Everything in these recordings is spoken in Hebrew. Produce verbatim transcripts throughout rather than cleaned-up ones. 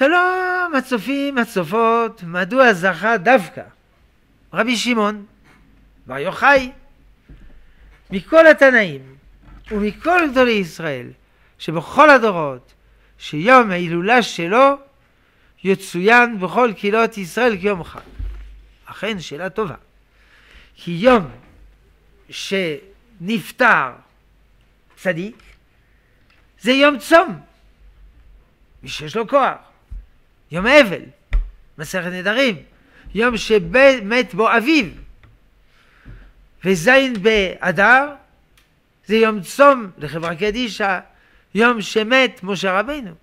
שלום הצופים, הצופות, מדוע זכה דווקא רבי שמעון בר יוחאי מכל התנאים ומכל גדולי ישראל שבכל הדורות שיום ההילולה שלו יצוין בכל קהילות ישראל כיום חג? אכן שאלה טובה, כי יום שנפטר צדיק זה יום צום, מי שיש לו כוח, יום אבל, מסכת נדרים, יום שמת בו אביו, וזין באדר זה יום צום לחברה קדישא, יום שמת משה רבינו,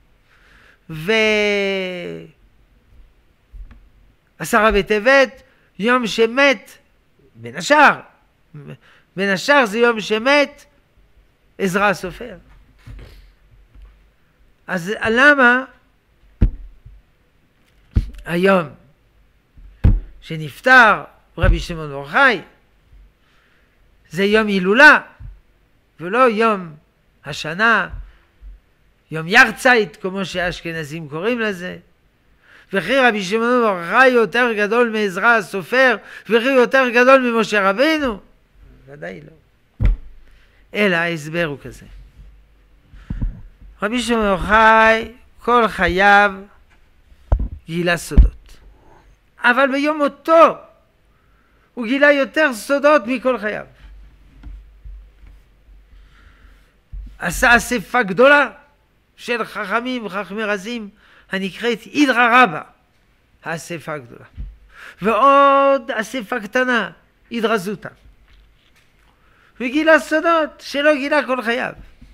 ועשרה בטבת יום שמת בין השאר, בין השאר זה יום שמת עזרא הסופר. אז למה היום שנפטר רבי שמעון בר יוחאי זה יום הילולה ולא יום השנה, יום יארצייט כמו שהאשכנזים קוראים לזה? וכי רבי שמעון בר יוחאי יותר גדול מעזרא הסופר, וכי יותר גדול ממשה רבינו? ודאי לא. אלא ההסבר הוא כזה: רבי שמעון בר יוחאי כל חייו גילה סודות, אבל ביום מותו הוא גילה יותר סודות מכל חייו. עשה אספה גדולה של חכמים וחכמי רזים הנקראת אידרא רבא, האספה הגדולה, ועוד אספה קטנה, אידרא זוטא, וגילה סודות שלא גילה כל חייו.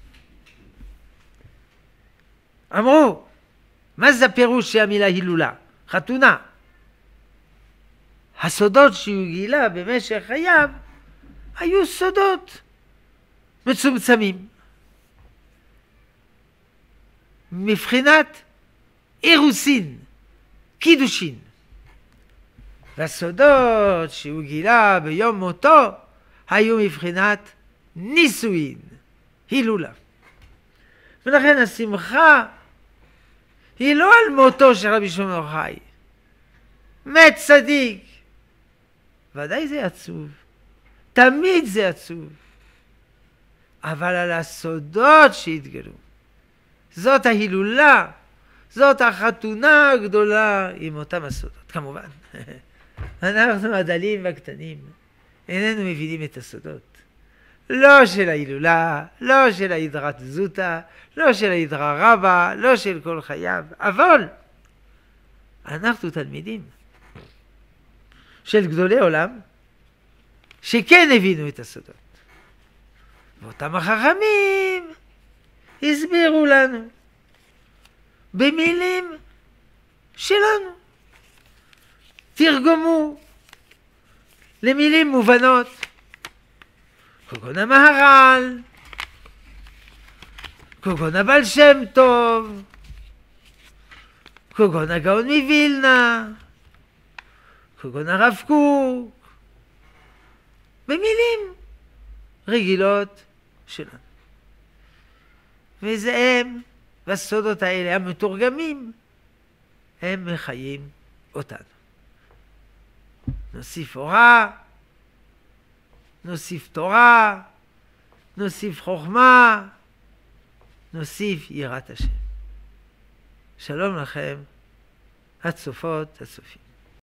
אמרו, מה זה הפירוש של המילה הילולה? חתונה. הסודות שהוא גילה במשך חייו היו סודות מצומצמים, מבחינת אירוסין, קידושין. והסודות שהוא גילה ביום מותו היו מבחינת נישואין, הילולה. ולכן השמחה היא לא על מותו של רבי שמעון בר יוחאי, מת צדיק, ודאי זה עצוב, תמיד זה עצוב, אבל על הסודות שהתגלו, זאת ההילולה, זאת החתונה הגדולה עם אותם הסודות. כמובן אנחנו הדלים והקטנים איננו מבינים את הסודות, לא של ההילולה, לא של האידרא זוטא, לא של האידרא רבא, לא של כל חייו, אבל אנחנו תלמידים של גדולי עולם שכן הבינו את הסודות, ואותם החכמים הסבירו לנו במילים שלנו, תרגמו למילים מובנות, כגון המהר"ל, כגון הבעל שם טוב, כגון הגאון מווילנה, כגון הרב קוק, במילים רגילות שלנו. וזה הם, והסודות האלה המתורגמים, הם מחיים אותנו. נוסיף אורה, נוסיף תורה, נוסיף חוכמה, נוסיף יראת השם. שלום לכם, הצופות, הצופים.